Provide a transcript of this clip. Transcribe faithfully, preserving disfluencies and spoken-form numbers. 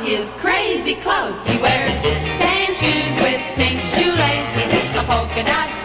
his crazy clothes. He wears tan shoes with pink shoelaces, a polka dot